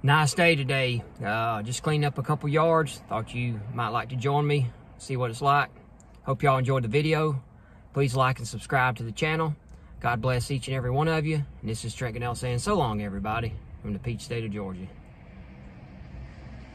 Nice day today. Just cleaned up a couple yards. Thought you might like to join me, see what it's like. Hope y'all enjoyed the video. Please like and subscribe to the channel. God bless each and every one of you. And this is Trent Cannell saying so long, everybody, from the Peach State of Georgia.